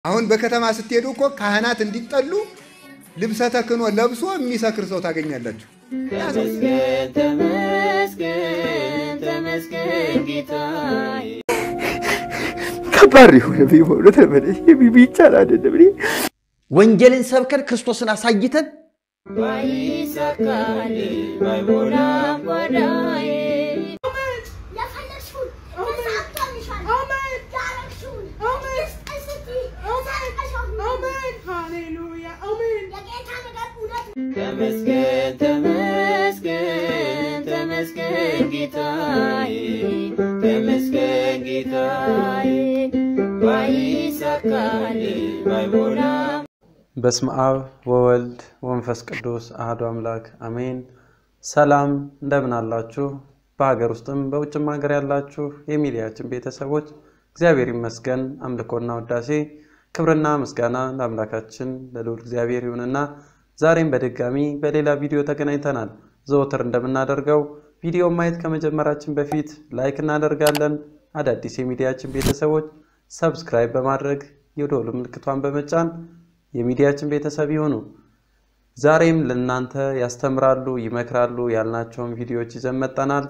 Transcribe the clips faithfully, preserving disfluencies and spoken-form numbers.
አሁን በከተማ ስትሄዱ እኮ ካህናት እንዲጠሉ ልብሰ ተክህኖ ለብሶ የሚሰክር ሰው ታገኛላችሁ። ተመስገን ተመስገን ተመስገን ጌታዬ ከባድ ነው ቢሆን ተመለስ የሚቻል አይደለም። ወንጌልን ሰብከን ክርስቶስን አሳይተን ባይሳካል ባይሞላም ጓዳዬ ተመስገን ተመስገን ተመስገን ጌታዬ ተመስገን ጌታዬ ባይሳካል ባይሞላም በስመ አብ ወወልድ ወመንፈስ ቅዱስ አሐዱ አምላክ አሜን። ሰላም እንደምን አላችሁ? በሀገር ውስጥም በውጭም ሀገር ያላችሁ የሚዲያችን ቤተሰቦች እግዚአብሔር ይመስገን። አምልኮና ውዳሴ ክብርና ምስጋና ለአምላካችን ለልዑል እግዚአብሔር ይሁንና ዛሬም በድጋሚ በሌላ ቪዲዮ ተገናኝተናል። ዘወትር እንደምናደርገው ቪዲዮ ማየት ከመጀመራችን በፊት ላይክ እናደርጋለን። አዳዲስ የሚዲያችን ቤተሰቦች ሰብስክራይብ በማድረግ የደወል ምልክቷን በመጫን የሚዲያችን ቤተሰብ ይሁኑ። ዛሬም ለእናንተ ያስተምራሉ ይመክራሉ ያልናቸውን ቪዲዮዎች ይዘን መጣናል።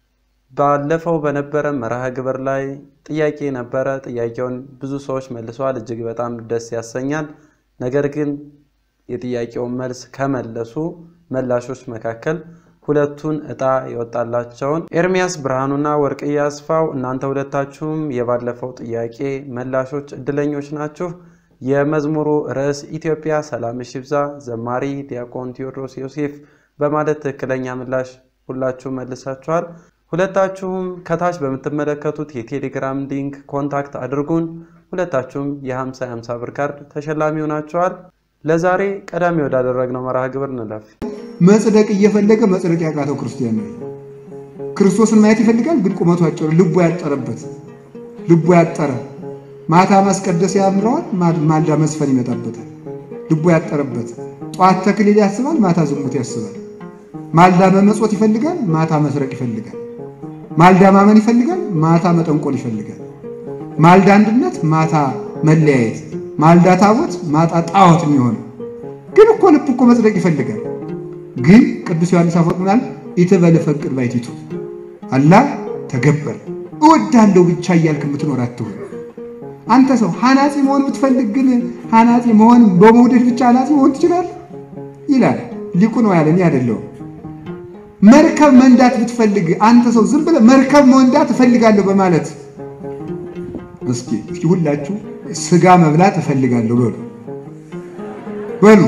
ባለፈው በነበረ መርሃ ግብር ላይ ጥያቄ ነበረ። ጥያቄውን ብዙ ሰዎች መልሰዋል። እጅግ በጣም ደስ ያሰኛል። ነገር ግን የጥያቄውን መልስ ከመለሱ መላሾች መካከል ሁለቱን እጣ ይወጣላቸውን ኤርሚያስ ብርሃኑና ወርቅዬ አስፋው እናንተ ሁለታችሁም የባለፈው ጥያቄ መላሾች እድለኞች ናችሁ። የመዝሙሩ ርዕስ ኢትዮጵያ ሰላምሽ ይብዛ ዘማሪ ዲያቆን ቴዎድሮስ ዮሴፍ በማለት ትክክለኛ ምላሽ ሁላችሁም መልሳችኋል። ሁለታችሁም ከታች በምትመለከቱት የቴሌግራም ሊንክ ኮንታክት አድርጉን። ሁለታችሁም የ50 50 ብር ካርድ ተሸላሚ ሆናችኋል። ለዛሬ ቀዳሚ ወዳደረግነው መርሃ ግብር እንለፍ። መጽደቅ እየፈለገ መጽደቅ ያቃተው ክርስቲያን ነው። ክርስቶስን ማየት ይፈልጋል ግን ቁመቱ አጭር ልቡ ያጠረበት ልቡ ያጠረ ማታ ማስቀደስ ያምረዋል ማልዳ መስፈን ይመጣበታል። ልቡ ያጠረበት ጧት ተክሊል ያስባል ማታ ዝሙት ያስባል። ማልዳ መመጽወት ይፈልጋል ማታ መስረቅ ይፈልጋል። ማልዳ ማመን ይፈልጋል ማታ መጠንቆል ይፈልጋል። ማልዳ አንድነት ማታ መለያየት፣ ማልዳ ታቦት ማታ ጣዖት የሚሆን ግን እኮ ልብ እኮ መጽደቅ ይፈልጋል። ግን ቅዱስ ዮሐንስ አፈወርቅ ምናል ኢትበል ፈቅድ ባይቲቱ አላህ ተገበር እወዳለሁ ብቻ እያልክ የምትኖር አትሁን። አንተ ሰው ሐናጺ መሆን ብትፈልግ ግን ሐናጺ መሆን በመውደድ ብቻ ሐናጺ መሆን ትችላለህ ይላል ሊቁ ነው ያለ እኔ አይደለሁም። መርከብ መንዳት ብትፈልግ አንተ ሰው ዝም ብለህ መርከብ መንዳት እፈልጋለሁ በማለት እስኪ እስኪ ሁላችሁ ስጋ መብላት እፈልጋለሁ በሉ በሉ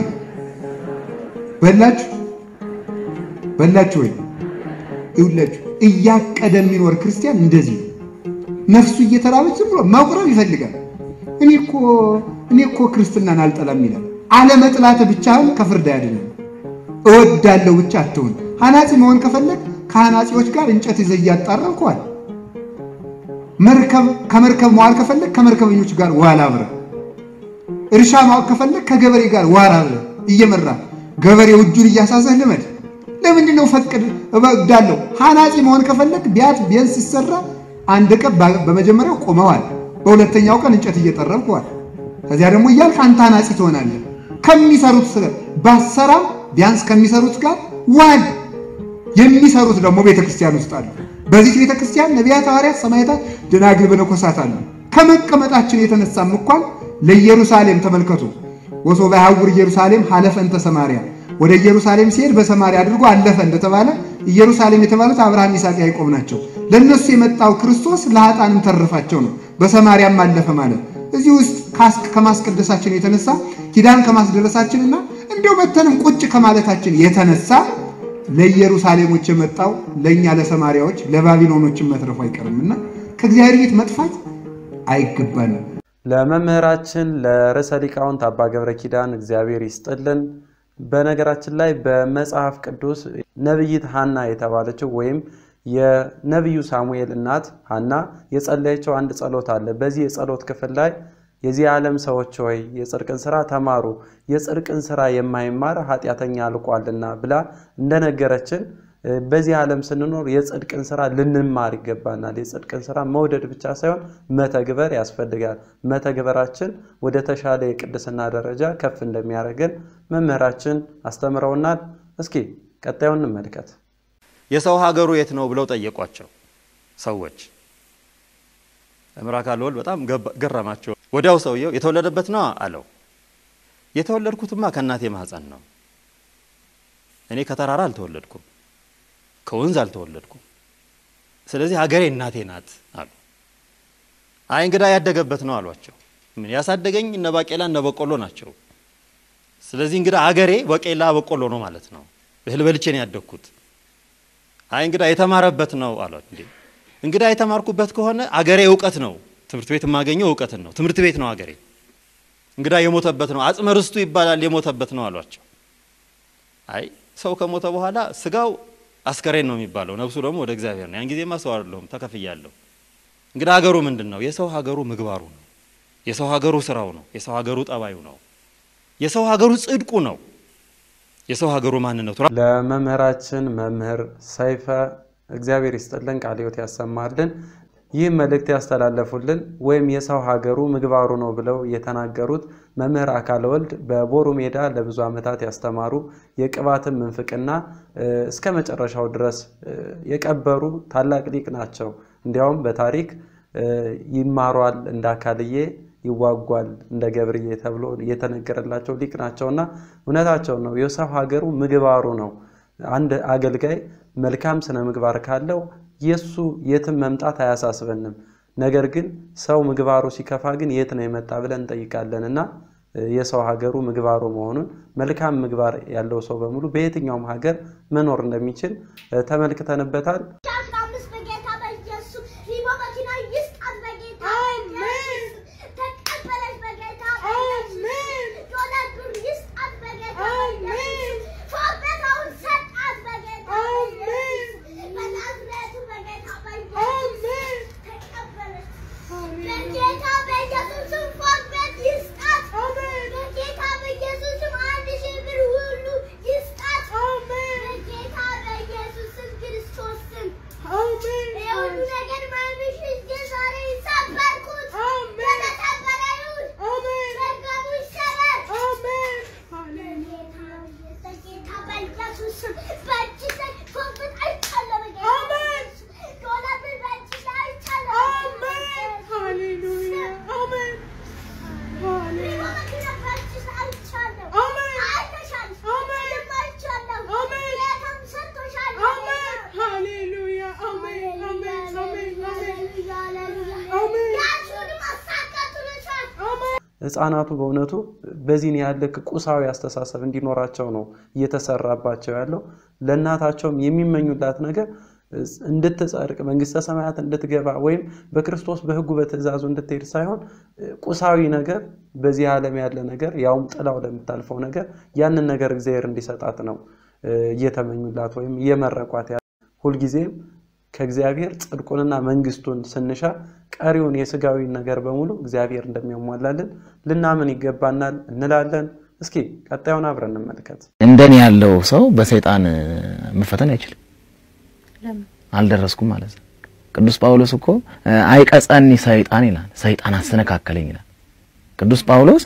በላችሁ በላችሁ ወይ ይውላችሁ እያቀደ የሚኖር ክርስቲያን እንደዚህ ነፍሱ እየተራበች ዝም ብሎ ማቁረብ ይፈልጋል። እኔ እኮ እኔ እኮ ክርስትናን አልጠላም ይላል። አለመጥላት ብቻውን ከፍርድ አይደለም። እወዳለሁ ብቻ አትሁን። ሐናጺ መሆን ከፈለክ ከሐናጺዎች ጋር እንጨት ይዘህ እያጣረንኳል። መርከብ ከመርከብ መዋል ከፈለክ ከመርከበኞች ጋር ዋል አብረህ። እርሻ ማወቅ ከፈለክ ከገበሬ ጋር ዋል አብረህ እየመራ ገበሬው እጁን እያሳዘህ ልመድ። ለምንድን ነው ፈቅድ እወዳለሁ? ሐናጺ መሆን ከፈለክ ቢያት ቢያንስ ሲሰራ አንድ ቀን በመጀመሪያው ቆመዋል፣ በሁለተኛው ቀን እንጨት እየጠረብኳል። ከዚያ ደግሞ እያልክ አንተ ሐናጺ ትሆናለህ። ከሚሰሩት ስለ ባሰራ ቢያንስ ከሚሰሩት ጋር ዋል። የሚሰሩት ደግሞ ቤተክርስቲያን ውስጥ አሉ። በዚህ ቤተክርስቲያን ነቢያት፣ ሐዋርያት፣ ሰማዕታት፣ ደናግል፣ መነኮሳት አሉ። ከመቀመጣችን የተነሳም እንኳን ለኢየሩሳሌም ተመልከቱ። ወሶባ ያውር ኢየሩሳሌም ሐለፈንተ ሰማርያ ወደ ኢየሩሳሌም ሲሄድ በሰማርያ አድርጎ አለፈ እንደተባለ ኢየሩሳሌም የተባሉት አብርሃም ይስሐቅ ያዕቆብ ናቸው። ለነሱ የመጣው ክርስቶስ ለኃጥአንም ተረፋቸው ነው። በሰማርያም አለፈ ማለት እዚህ ውስጥ ካስክ ከማስቀደሳችን የተነሳ ኪዳን ከማስደረሳችንና እንደው መተንም ቁጭ ከማለታችን የተነሳ ለኢየሩሳሌሞች የመጣው ለኛ ለሰማርያዎች ለባቢሎኖችም መትረፉ አይቀርምና ከእግዚአብሔር ቤት መጥፋት አይገባንም። ለመምህራችን ለርዕሰ ሊቃውንት አባ ገብረ ኪዳን እግዚአብሔር ይስጥልን። በነገራችን ላይ በመጽሐፍ ቅዱስ ነብይት ሐና የተባለችው ወይም የነብዩ ሳሙኤል እናት ሐና የጸለየችው አንድ ጸሎት አለ። በዚህ የጸሎት ክፍል ላይ የዚህ ዓለም ሰዎች ሆይ የጽድቅን ሥራ ተማሩ የጽድቅን ሥራ የማይማር ኃጢያተኛ አልቋልና ብላ እንደነገረችን በዚህ ዓለም ስንኖር የጽድቅን ሥራ ልንማር ይገባናል የጽድቅን ሥራ መውደድ ብቻ ሳይሆን መተግበር ያስፈልጋል መተግበራችን ወደ ተሻለ የቅድስና ደረጃ ከፍ እንደሚያደርገን መምህራችን አስተምረውናል እስኪ ቀጣዩን እንመልከት የሰው ሀገሩ የት ነው ብለው ጠየቋቸው ሰዎች አምራካ ለወል በጣም ገረማቸው ወዲያው ሰውየው የተወለደበት ነው አለው የተወለድኩትማ ከናቴ ማህፀን ነው እኔ ከተራራ አልተወለድኩም ከወንዝ አልተወለድኩም ስለዚህ ሀገሬ እናቴ ናት አሉ አይ እንግዳ ያደገበት ነው አሏቸው ምን ያሳደገኝ እነ ባቄላ እነ በቆሎ ናቸው ስለዚህ እንግዳ ሀገሬ ባቄላ በቆሎ ነው ማለት ነው እህል በልቼ ነው ያደግኩት አይ እንግዳ የተማረበት ነው አሏት እንዴ እንግዳ የተማርኩበት ከሆነ ሀገሬ ዕውቀት ነው ትምርት ቤት ማገኘው ዕውቀት ነው ትምርት ቤት ነው ሀገሬ እንግዳ የሞተበት ነው አጽመ ርስቱ ይባላል የሞተበት ነው አሏቸው አይ ሰው ከሞተ በኋላ ስጋው አስከሬን ነው የሚባለው ነፍሱ ደግሞ ወደ እግዚአብሔር ነው ያን ጊዜማ ሰው አይደለም ተከፍያለሁ እንግዳ ሀገሩ ምንድነው የሰው ሀገሩ ምግባሩ ነው የሰው ሀገሩ ስራው ነው የሰው ሀገሩ ጠባዩ ነው የሰው ሀገሩ ጽድቁ ነው የሰው ሀገሩ ማንነቱ ለመምህራችን መምህር ሰይፈ እግዚአብሔር ይስጥልን ቃለ ሕይወት ያሰማልን ይህ መልእክት ያስተላለፉልን ወይም የሰው ሀገሩ ምግባሩ ነው ብለው የተናገሩት መምህር አካለ ወልድ በቦሩ ሜዳ ለብዙ ዓመታት ያስተማሩ የቅባትን መንፍቅና እስከ መጨረሻው ድረስ የቀበሩ ታላቅ ሊቅ ናቸው እንዲያውም በታሪክ ይማሯል እንዳካልዬ ይዋጓል እንደ ገብርዬ ተብሎ የተነገረላቸው ሊቅ ናቸውና እውነታቸው ነው የሰው ሀገሩ ምግባሩ ነው አንድ አገልጋይ መልካም ስነ ምግባር ካለው የሱ የትም መምጣት አያሳስበንም ነገር ግን ሰው ምግባሩ ሲከፋ ግን የት ነው የመጣ ብለን ጠይቃለንና የሰው ሀገሩ ምግባሩ መሆኑን መልካም ምግባር ያለው ሰው በሙሉ በየትኛውም ሀገር መኖር እንደሚችል ተመልክተንበታል ህፃናቱ በእውነቱ በዚህን ያለክ ቁሳዊ አስተሳሰብ እንዲኖራቸው ነው እየተሰራባቸው ያለው ለእናታቸውም የሚመኙላት ነገር እንድትጸድቅ መንግስተ ሰማያት እንድትገባ ወይም በክርስቶስ በህጉ በትእዛዙ እንድትሄድ ሳይሆን ቁሳዊ ነገር በዚህ ዓለም ያለ ነገር ያውም ጥላው ለምታልፈው ነገር ያንን ነገር እግዚአብሔር እንዲሰጣት ነው እየተመኙላት ወይም እየመረቋት ያለ ሁሉ ጊዜም ከእግዚአብሔር ጽድቁንና መንግስቱን ስንሻ ቀሪውን የስጋዊ ነገር በሙሉ እግዚአብሔር እንደሚያሟላልን ልናምን ይገባናል እንላለን እስኪ ቀጣዩን አብረን እንመልከት እንደኔ ያለው ሰው በሰይጣን መፈተን አይችልም ለምን አልደረስኩም ማለት ነው ቅዱስ ጳውሎስ እኮ አይቀጸኒ ሰይጣን ይላል ሰይጣን አሰነካከለኝ ይላል ቅዱስ ጳውሎስ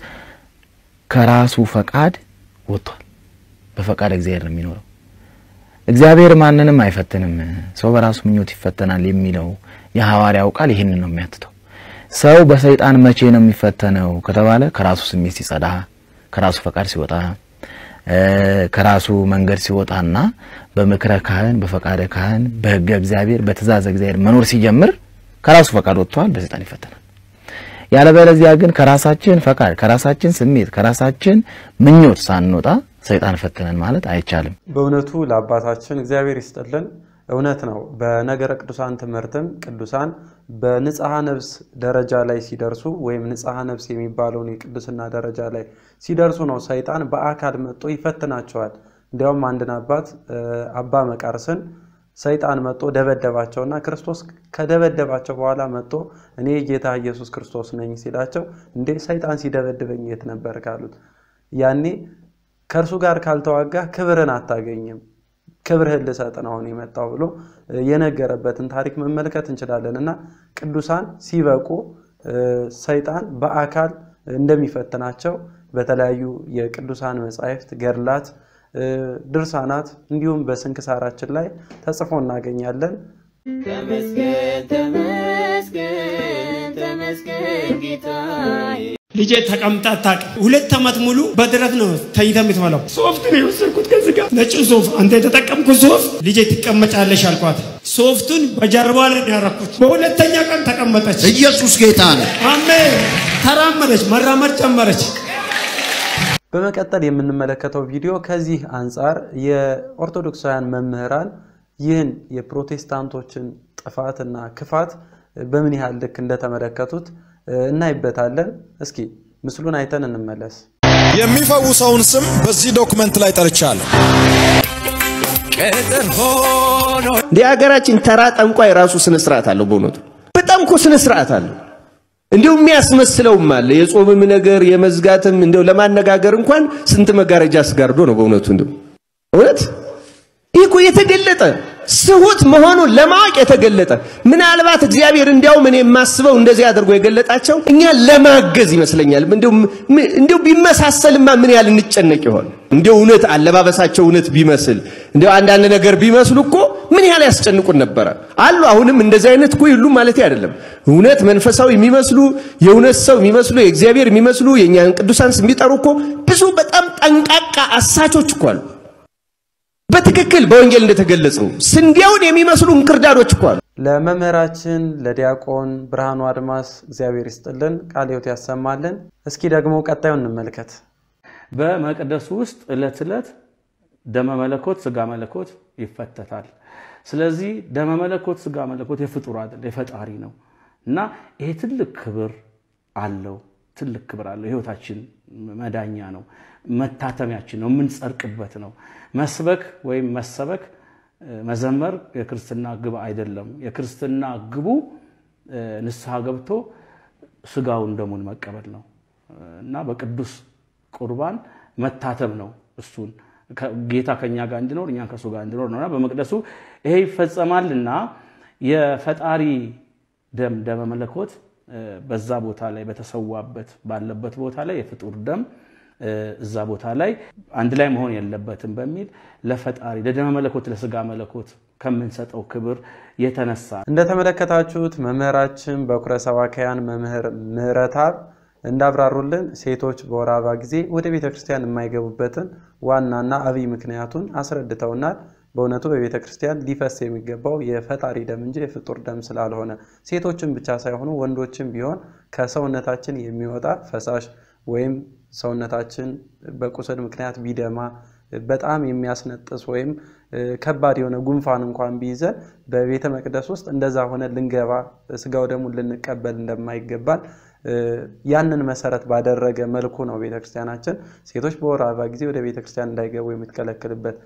ከራሱ ፈቃድ ወጥቷል በፈቃድ እግዚአብሔር ነው የሚኖረው እግዚአብሔር ማንንም አይፈትንም ሰው በራሱ ምኞት ይፈተናል የሚለው የሐዋርያው ቃል ይሄንን ነው የሚያትተው ሰው በሰይጣን መቼ ነው የሚፈተነው ከተባለ ከራሱ ስሜት ሲጸዳ ከራሱ ፈቃድ ሲወጣ ከራሱ መንገድ ሲወጣና በመክረ ካህን በፈቃደ ካህን በሕገ እግዚአብሔር በትእዛዝ እግዚአብሔር መኖር ሲጀምር ከራሱ ፈቃድ ወጥቷል በሰይጣን ይፈተናል ያለበለዚያ ግን ከራሳችን ፈቃድ ከራሳችን ስሜት ከራሳችን ምኞት ሳንወጣ ሰይጣን ፈተነን ማለት አይቻልም በእውነቱ ለአባታችን እግዚአብሔር ይስጥልን እውነት ነው በነገረ ቅዱሳን ትምህርትም ቅዱሳን በንጽሐ ነፍስ ደረጃ ላይ ሲደርሱ ወይም ንጽሐ ነፍስ የሚባለውን የቅዱስና ደረጃ ላይ ሲደርሱ ነው ሰይጣን በአካል መጥቶ ይፈትናቸዋል እንዲያውም አንድን አባት አባ መቃርስን ሰይጣን መጥቶ ደበደባቸውና ክርስቶስ ከደበደባቸው በኋላ መጥቶ እኔ ጌታ ኢየሱስ ክርስቶስ ነኝ ሲላቸው እንዴ ሰይጣን ሲደበድበኝ የት ነበር ካሉት ያኔ ከርሱ ጋር ካልተዋጋ ክብርን አታገኝም ክብርህን ልሰጥ ነው አሁን የመጣው ብሎ የነገረበትን ታሪክ መመልከት እንችላለንና ቅዱሳን ሲበቁ ሰይጣን በአካል እንደሚፈትናቸው በተለያዩ የቅዱሳን መጻሕፍት ገድላት ድርሳናት እንዲሁም በስንክሳራችን ላይ ተጽፎ እናገኛለን ተመስገን ተመስገን ተመስገን ጌታዬ ልጄ ተቀምጣ ታቅ ሁለት አመት ሙሉ በድረት ነው ተይታ የምትበላው ሶፍት ነው የወሰድኩት ከዚህ ጋር ነጭ ሶፍ አንተ የተጠቀምኩት ሶፍ ልጄ ትቀመጫለሽ አልኳት ሶፍቱን በጀርባ ላይ ያረኩት በሁለተኛ ቀን ተቀመጠች ኢየሱስ ጌታ ነው አሜን ተራመደች መራመድ ጀመረች በመቀጠል የምንመለከተው ቪዲዮ ከዚህ አንፃር የኦርቶዶክሳውያን መምህራን ይህን የፕሮቴስታንቶችን ጥፋትና ክፋት በምን ያህል ልክ እንደተመለከቱት እናይበታለን እስኪ ምስሉን አይተን እንመለስ የሚፈውሰውን ስም በዚህ ዶክመንት ላይ ጠርቻለሁ ቀጥር ሆኖ ዲያገራችን ተራ ጠንቋይ ራሱ ስነ ስርዓት አለው በእውነቱ በጣም እኮ ስነ ስርዓት አለው እንዴው የሚያስመስለውም አለ የጾምም ነገር የመዝጋትም እንዴው ለማነጋገር እንኳን ስንት መጋረጃ አስጋርዶ ነው በእውነቱ እንዴው እውነት ይሄ የተገለጠ ስሁት መሆኑን ለማወቅ የተገለጠ ምናልባት እግዚአብሔር እንዲያው ምን የማስበው እንደዚህ አድርጎ የገለጣቸው እኛ ለማገዝ ይመስለኛል እንዴው እንዴው ቢመሳሰልማ ምን ያህል እንጨነቅ ይሆን እንዴው እውነት አለባበሳቸው እውነት ቢመስል እንዴው አንዳንድ ነገር ቢመስሉ እኮ ምን ያህል ያስጨንቁን ነበር አሉ አሁንም እንደዚህ አይነት እኮ ይሉ ማለት አይደለም እውነት መንፈሳዊ የሚመስሉ የእውነት ሰው የሚመስሉ የእግዚአብሔር የሚመስሉ የኛን ቅዱሳን የሚጠሩ እኮ ብዙ በጣም ጠንቃቃ አሳቾች እኮ አሉ በትክክል በወንጌል እንደተገለጸው ስንዴውን የሚመስሉ እንክርዳዶች እኮ አሉ ለመምህራችን ለዲያቆን ብርሃኑ አድማስ እግዚአብሔር ይስጥልን ቃል ሕይወት ያሰማልን እስኪ ደግሞ ቀጣዩን እንመልከት በመቅደሱ ውስጥ እለት እለት ደመ መለኮት ስጋ መለኮት ይፈተታል ስለዚህ ደመ መለኮት ስጋ መለኮት የፍጡር አይደል የፈጣሪ ነው እና ይሄ ትልቅ ክብር አለው ትልቅ ክብር አለው ህይወታችን መዳኛ ነው መታተሚያችን ነው ምን ጸርቅበት ነው መስበክ ወይም መሰበክ መዘመር የክርስትና ግብ አይደለም የክርስትና ግቡ ንስሐ ገብቶ ስጋውን ደሙን መቀበል ነው እና በቅዱስ ቁርባን መታተም ነው እሱን ጌታ ከኛ ጋር እንዲኖር እኛን ከሱ ጋር እንዲኖር ነውና በመቅደሱ ይሄ ይፈጸማልና የፈጣሪ ደም ደመ መለኮት በዛ ቦታ ላይ በተሰዋበት ባለበት ቦታ ላይ የፍጡር ደም እዛ ቦታ ላይ አንድ ላይ መሆን የለበትም በሚል ለፈጣሪ ለደመ መለኮት ለስጋ መለኮት ከመንሰጠው ክብር የተነሳ እንደተመለከታችሁት መምህራችን በኩረ ሰባካያን መምህር ምህረታብ እንዳብራሩልን ሴቶች በወራባ ጊዜ ወደ ቤተክርስቲያን የማይገቡበትን ዋናና አብይ ምክንያቱን አስረድተውናል በእውነቱ በቤተክርስቲያን ሊፈስ የሚገባው የፈጣሪ ደም እንጂ የፍጡር ደም ስላልሆነ ሴቶችን ብቻ ሳይሆኑ ወንዶችን ቢሆን ከሰውነታችን የሚወጣ ፈሳሽ ወይም ሰውነታችን በቁስል ምክንያት ቢደማ በጣም የሚያስነጥስ ወይም ከባድ የሆነ ጉንፋን እንኳን ቢይዘን በቤተ መቅደስ ውስጥ እንደዛ ሆነ ልንገባ ስጋው ደሙን ልንቀበል እንደማይገባል ያንን መሰረት ባደረገ መልኩ ነው ቤተክርስቲያናችን ሴቶች በወራባ ጊዜ ወደ ቤተክርስቲያን እንዳይገቡ የምትከለክልበት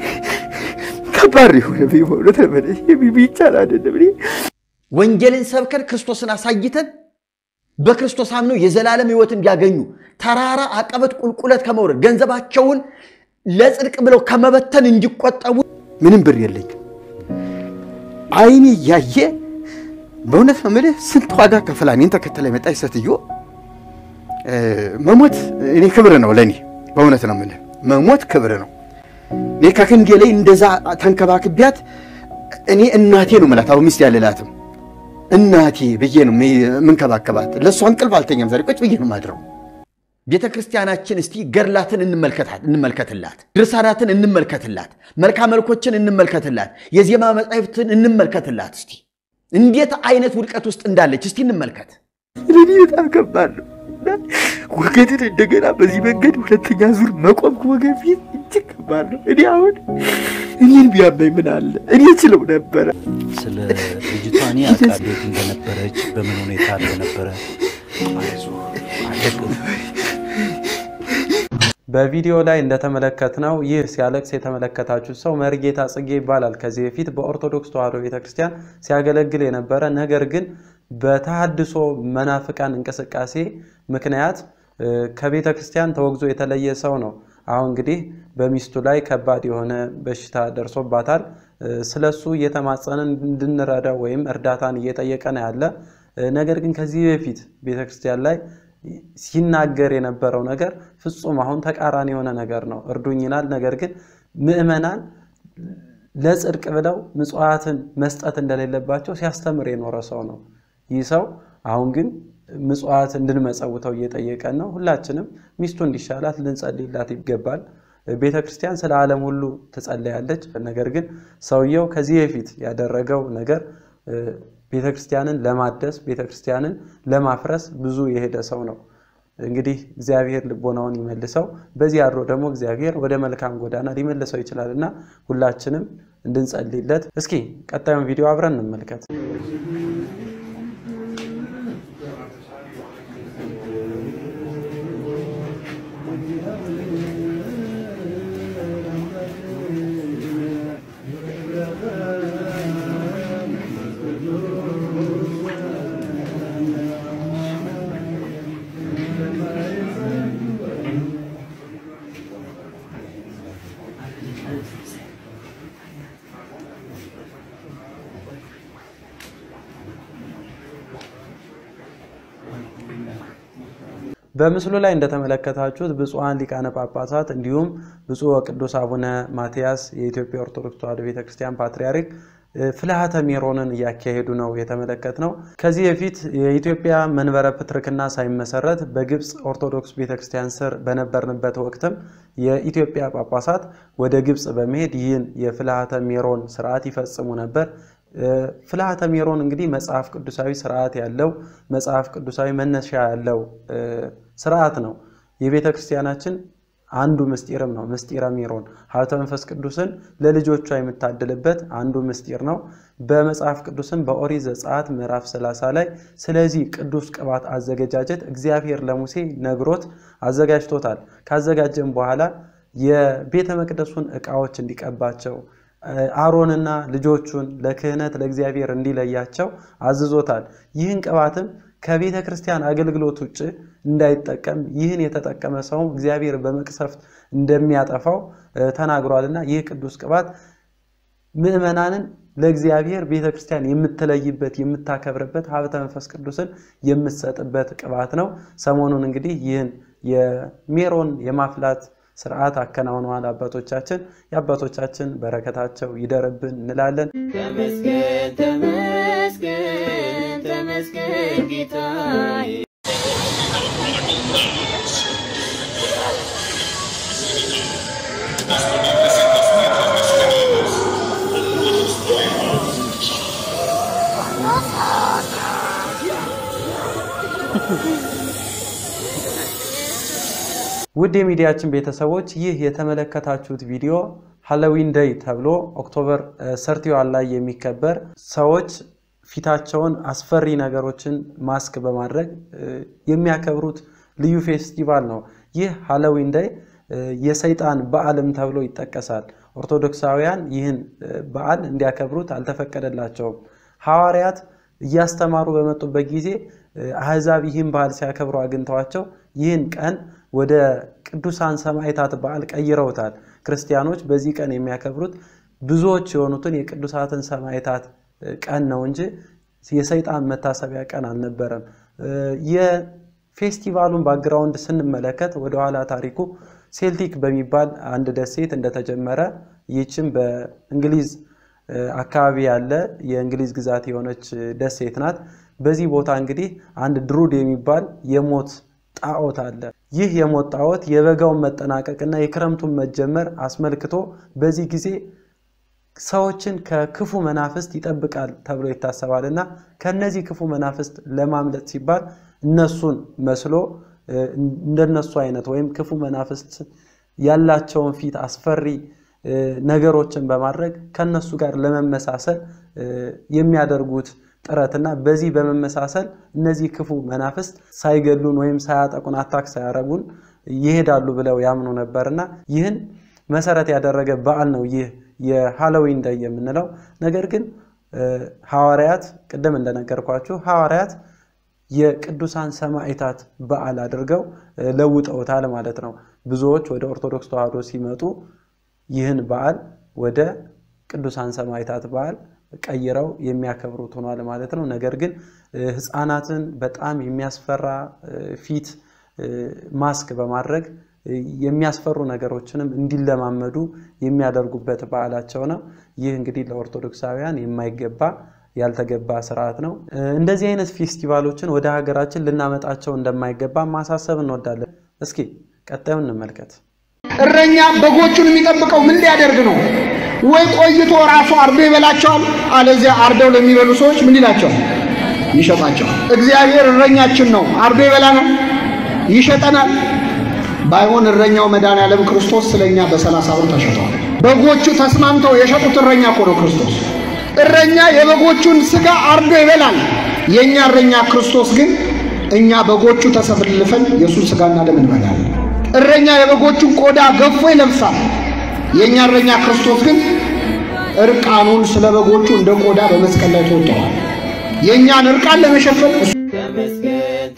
ከባድ የሆነ ቢሆን ተበለ ቢቻል አይደለም ወንጌልን ሰብከን ክርስቶስን አሳይተን በክርስቶስ አምነው የዘላለም ሕይወት እንዲያገኙ ተራራ አቀበት ቁልቁለት ከመውረድ ገንዘባቸውን ለጽድቅ ብለው ከመበተን እንዲቆጠቡ ምንም ብር የለኝ አይኔ ያየ በእውነት ማለት ስንት ዋጋ ከፈላኔን ተከተለ መጣይ ሰትዮ መሞት እኔ ክብር ነው ለኔ በእውነት ነው ማለት መሞት ክብር ነው እኔ ከከንጌ ላይ እንደዛ ተንከባክቢያት እኔ እናቴ ነው መላታው ሚስት ያለላትም እናቴ በየ ነው ምን ከባከባት ለሷ እንቅልፍ አልተኛም ዛሬ ቁጭ በየ ነው ማድረው ቤተክርስቲያናችን እስቲ ገርላትን እንመልከታት እንመልከትላት ድርሳናትን እንመልከትላት መልካ መልኮችን እንመልከትላት የዜማ መጻሕፍትን እንመልከትላት እስቲ እንዴት አይነት ውድቀት ውስጥ እንዳለች እስቲ እንመልከት ለኔ በጣም ከባድ ነው ወገድን እንደገና በዚህ መንገድ ሁለተኛ ዙር መቆም ወገን ፊት እጅግ ከባድ ነው እኔ አሁን እኔን ቢያመኝ ምን አለ እኔ እችለው ነበር ስለ ልጅቷኒ አቃቤት እንደነበረች በምን ሁኔታ እንደነበረ አይዞ አለቀ በቪዲዮ ላይ እንደተመለከትነው ይህ ሲያለቅስ የተመለከታችሁ ሰው መርጌታ ጽጌ ይባላል ከዚህ በፊት በኦርቶዶክስ ተዋሕዶ ቤተክርስቲያን ሲያገለግል የነበረ ነገር ግን በተሐድሶ መናፍቃን እንቅስቃሴ ምክንያት ከቤተክርስቲያን ተወግዞ የተለየ ሰው ነው አሁን እንግዲህ በሚስቱ ላይ ከባድ የሆነ በሽታ ደርሶባታል ስለሱ እየተማጸነን እንድንረዳው ወይም እርዳታን እየጠየቀን ያለ ነገር ግን ከዚህ በፊት ቤተክርስቲያን ላይ ሲናገር የነበረው ነገር ፍጹም አሁን ተቃራኒ የሆነ ነገር ነው እርዱኝናል ነገር ግን ምእመናን ለጽድቅ ብለው ምጽዋትን መስጠት እንደሌለባቸው ሲያስተምር የኖረ ሰው ነው ይህ ሰው አሁን ግን ምጽዋት እንድንመጸውተው እየጠየቀን ነው ሁላችንም ሚስቱ እንዲሻላት ልንጸልይላት ይገባል ቤተክርስቲያን ስለ ዓለም ሁሉ ተጸልያለች ነገር ግን ሰውየው ከዚህ በፊት ያደረገው ነገር ቤተክርስቲያንን ለማደስ ቤተክርስቲያንን ለማፍረስ ብዙ የሄደ ሰው ነው እንግዲህ እግዚአብሔር ልቦናውን ይመልሰው በዚህ አድሮ ደግሞ እግዚአብሔር ወደ መልካም ጎዳና ሊመልሰው ይችላልና ሁላችንም እንድንጸልይለት እስኪ ቀጣዩን ቪዲዮ አብረን እንመልከት በምስሉ ላይ እንደተመለከታችሁት ብፁዓን ሊቃነ ጳጳሳት እንዲሁም ብፁዕ ወቅዱስ አቡነ ማቲያስ የኢትዮጵያ ኦርቶዶክስ ተዋሕዶ ቤተክርስቲያን ፓትርያርክ ፍልሃተ ሜሮንን ያካሄዱ ነው የተመለከትነው ከዚህ በፊት የኢትዮጵያ መንበረ ፕትርክና ሳይመሰረት በግብጽ ኦርቶዶክስ ቤተክርስቲያን ስር በነበርንበት ወቅትም የኢትዮጵያ ጳጳሳት ወደ ግብጽ በመሄድ ይህን የፍልሃተ ሜሮን ስርዓት ይፈጽሙ ነበር ፍልሃተ ሜሮን እንግዲህ መጽሐፍ ቅዱሳዊ ስርዓት ያለው መጽሐፍ ቅዱሳዊ መነሻ ያለው ስርዓት ነው የቤተክርስቲያናችን አንዱ ምስጢርም ነው ምስጢረ ሜሮን ሀብተ መንፈስ ቅዱስን ለልጆቿ የምታደልበት አንዱ ምስጢር ነው በመጽሐፍ ቅዱስም በኦሪት ዘጸአት ምዕራፍ ሰላሳ ላይ ስለዚህ ቅዱስ ቅባት አዘጋጃጀት እግዚአብሔር ለሙሴ ነግሮት አዘጋጅቶታል ካዘጋጀም በኋላ የቤተ መቅደሱን ዕቃዎች እንዲቀባቸው አሮንና ልጆቹን ለክህነት ለእግዚአብሔር እንዲለያቸው አዝዞታል ይህን ቅባትም ከቤተ ክርስቲያን አገልግሎት ውጭ እንዳይጠቀም ይህን የተጠቀመ ሰው እግዚአብሔር በመቅሰፍት እንደሚያጠፋው ተናግሯልና ይህ ቅዱስ ቅባት ምእመናንን ለእግዚአብሔር ቤተ ክርስቲያን የምትለይበት የምታከብርበት ሀብተ መንፈስ ቅዱስን የምትሰጥበት ቅባት ነው ሰሞኑን እንግዲህ ይህን የሜሮን የማፍላት ስርዓት አከናውነዋል አባቶቻችን የአባቶቻችን በረከታቸው ይደርብን እንላለን ተመስገን ተመስገን ተመስገን ጌታዬ ውድ የሚዲያችን ቤተሰቦች ይህ የተመለከታችሁት ቪዲዮ ሃሎዊን ዴይ ተብሎ ኦክቶበር ሰርቲ ዋን ላይ የሚከበር ሰዎች ፊታቸውን አስፈሪ ነገሮችን ማስክ በማድረግ የሚያከብሩት ልዩ ፌስቲቫል ነው ይህ ሃሎዊን ዴይ የሰይጣን በዓልም ተብሎ ይጠቀሳል ኦርቶዶክሳውያን ይህን በዓል እንዲያከብሩት አልተፈቀደላቸውም ሐዋርያት እያስተማሩ በመጡበት ጊዜ አህዛብ ይህን በዓል ሲያከብሩ አግኝተዋቸው ይህን ቀን ወደ ቅዱሳን ሰማዕታት በዓል ቀይረውታል ክርስቲያኖች በዚህ ቀን የሚያከብሩት ብዙዎች የሆኑትን የቅዱሳትን ሰማዕታት ቀን ነው እንጂ የሰይጣን መታሰቢያ ቀን አልነበረም የፌስቲቫሉን ባክግራውንድ ስንመለከት ወደ ኋላ ታሪኩ ሴልቲክ በሚባል አንድ ደሴት እንደተጀመረ ይህችም በእንግሊዝ አካባቢ ያለ የእንግሊዝ ግዛት የሆነች ደሴት ናት በዚህ ቦታ እንግዲህ አንድ ድሩድ የሚባል የሞት ጣዖት አለ ይህ የሞት ጣዖት የበጋውን መጠናቀቅና የክረምቱን መጀመር አስመልክቶ በዚህ ጊዜ ሰዎችን ከክፉ መናፍስት ይጠብቃል ተብሎ ይታሰባልና ከነዚህ ክፉ መናፍስት ለማምለጥ ሲባል እነሱን መስሎ እንደነሱ አይነት ወይም ክፉ መናፍስት ያላቸውን ፊት አስፈሪ ነገሮችን በማድረግ ከነሱ ጋር ለመመሳሰል የሚያደርጉት ጥረትና በዚህ በመመሳሰል እነዚህ ክፉ መናፍስት ሳይገሉን ወይም ሳያጠቁን አታክ ሳያረጉን ይሄዳሉ ብለው ያምኑ ነበርና ይህን መሰረት ያደረገ በዓል ነው ይህ የሃሎዊን ዴይ የምንለው ነገር ግን ሐዋርያት ቀደም እንደነገርኳችሁ ሐዋርያት የቅዱሳን ሰማዕታት በዓል አድርገው ለውጠውታል ማለት ነው ብዙዎች ወደ ኦርቶዶክስ ተዋህዶ ሲመጡ ይህን በዓል ወደ ቅዱሳን ሰማዕታት በዓል ቀይረው የሚያከብሩት ሆኗል ማለት ነው ነገር ግን ህፃናትን በጣም የሚያስፈራ ፊት ማስክ በማድረግ የሚያስፈሩ ነገሮችንም እንዲለማመዱ የሚያደርጉበት በዓላቸው ነው ይህ እንግዲህ ለኦርቶዶክሳውያን የማይገባ ያልተገባ ስርዓት ነው እንደዚህ አይነት ፌስቲቫሎችን ወደ ሀገራችን ልናመጣቸው እንደማይገባ ማሳሰብ እንወዳለን እስኪ ቀጣዩን እንመልከት እረኛ በጎቹን የሚጠብቀው ምን ሊያደርግ ነው ወይ ቆይቶ ራሱ አርዶ ይበላቸዋል አለዚያ አርደው ለሚበሉ ሰዎች ምን ይላቸዋል ይሸጣቸዋል እግዚአብሔር እረኛችን ነው አርዶ ይበላናል ይሸጠናል ባይሆን እረኛው መድኃኔዓለም ክርስቶስ ስለኛ በሰላሳ ብር ተሸጠዋል በጎቹ ተስማምተው የሸጡት እረኛ እኮ ነው ክርስቶስ እረኛ የበጎቹን ስጋ አርዶ ይበላል የኛ እረኛ ክርስቶስ ግን እኛ በጎቹ ተሰብልፈን የሱን ስጋና ደም እንበላለን እረኛ የበጎቹን ቆዳ ገፎ ይለብሳል የኛ እረኛ ክርስቶስ ግን እርቃኑን ስለበጎቹ እንደ ቆዳ በመስቀል ላይ ተወጥቷል የኛን እርቃን ለመሸፈን ተመስገን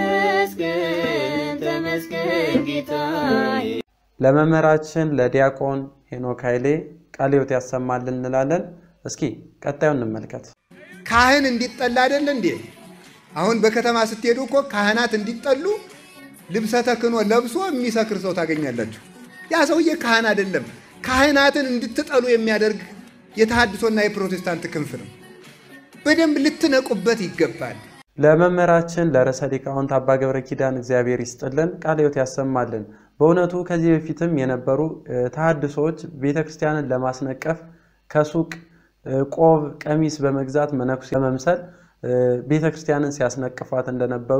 ተመስገን ተመስገን ጌታዬ ለመመራችን ለዲያቆን ሄኖክ ኃይሌ ቃለ ሕይወት ያሰማልን እንላለን እስኪ ቀጣዩን እንመልከት ካህን እንዲጠላ አይደል እንዴ አሁን በከተማ ስትሄዱ እኮ ካህናት እንዲጠሉ ልብሰ ተክህኖ ለብሶ የሚሰክር ሰው ታገኛላችሁ ያ ሰውዬ ካህን አይደለም ካህናትን እንድትጠሉ የሚያደርግ የተሐድሶና የፕሮቴስታንት ክንፍ ነው በደንብ ልትነቁበት ይገባል ለመመራችን ለርዕሰ ሊቃውንት አባ ገብረ ኪዳን እግዚአብሔር ይስጥልን ቃለ ሕይወት ያሰማልን በእውነቱ ከዚህ በፊትም የነበሩ ተሐድሶች ቤተክርስቲያንን ለማስነቀፍ ከሱቅ ቆብ ቀሚስ በመግዛት መነኩሴ ለመምሰል ቤተክርስቲያንን ሲያስነቅፋት እንደነበሩ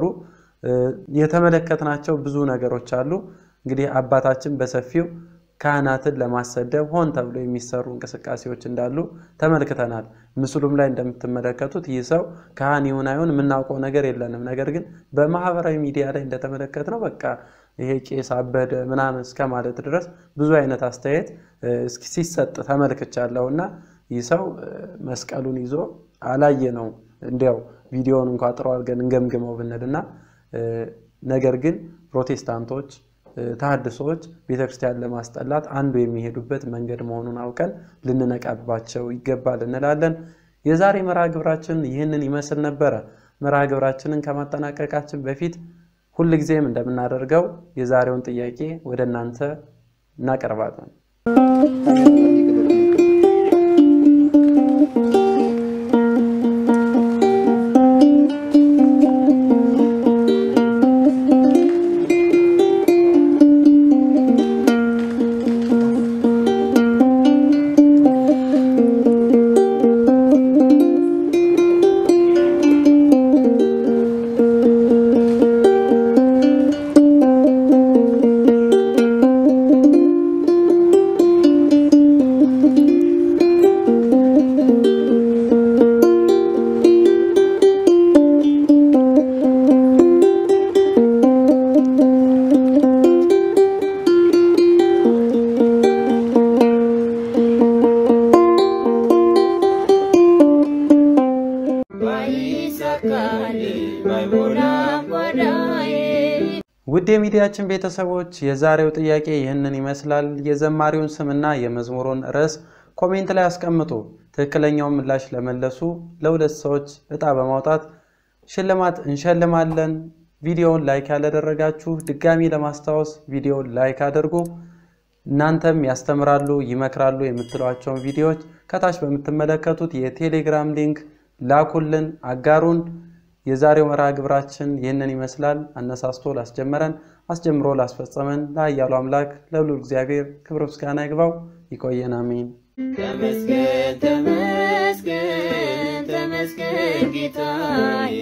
የተመለከትናቸው ብዙ ነገሮች አሉ እንግዲህ አባታችን በሰፊው ካህናትን ለማሰደብ ሆን ተብሎ የሚሰሩ እንቅስቃሴዎች እንዳሉ ተመልክተናል ምስሉም ላይ እንደምትመለከቱት ይህ ሰው ካህን ይሁን አይሁን ምናውቀው ነገር የለንም ነገር ግን በማህበራዊ ሚዲያ ላይ እንደተመለከትነው በቃ ይሄ ቄስ አበደ ምናምን እስከማለት ድረስ ብዙ አይነት አስተያየት ሲሰጥ ተመልክቻለሁና ይህ ሰው መስቀሉን ይዞ አላየ ነው እንዲያው ቪዲዮውን እንኳን ጥሩ አድርገን እንገምግመው ብንልና ነገር ግን ፕሮቴስታንቶች ተሐድሶች ቤተክርስቲያን ለማስጠላት አንዱ የሚሄዱበት መንገድ መሆኑን አውቀን ልንነቃባቸው ይገባል እንላለን የዛሬ መርሃ ግብራችን ይህንን ይመስል ነበር መርሃ ግብራችንን ከማጠናቀቃችን በፊት ሁሉ ጊዜም እንደምናደርገው የዛሬውን ጥያቄ ወደናንተ እናቀርባለን ውድ የሚዲያችን ቤተሰቦች የዛሬው ጥያቄ ይህንን ይመስላል የዘማሪውን ስምና የመዝሙሩን ርዕስ ኮሜንት ላይ አስቀምጡ ትክክለኛውን ምላሽ ለመለሱ ለሁለት ሰዎች እጣ በማውጣት ሽልማት እንሸልማለን ቪዲዮውን ላይክ ያላደረጋችሁ ድጋሚ ለማስታወስ ቪዲዮውን ላይክ አድርጉ እናንተም ያስተምራሉ ይመክራሉ የምትሏቸውን ቪዲዮዎች ከታች በምትመለከቱት የቴሌግራም ሊንክ ላኩልን አጋሩን የዛሬው መርሃ ግብራችን ይህንን ይመስላል አነሳስቶ ላስጀመረን አስጀምሮ ላስፈጸመን ለኃያሉ አምላክ ለልዑል እግዚአብሔር ክብር ምስጋና ይግባው ይቆየን አሜን ተመስገን ተመስገን ተመስገን ጌታዬ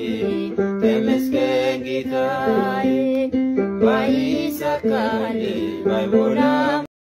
ተመስገን ጌታዬ ባይሳካልኝ ባይሞላም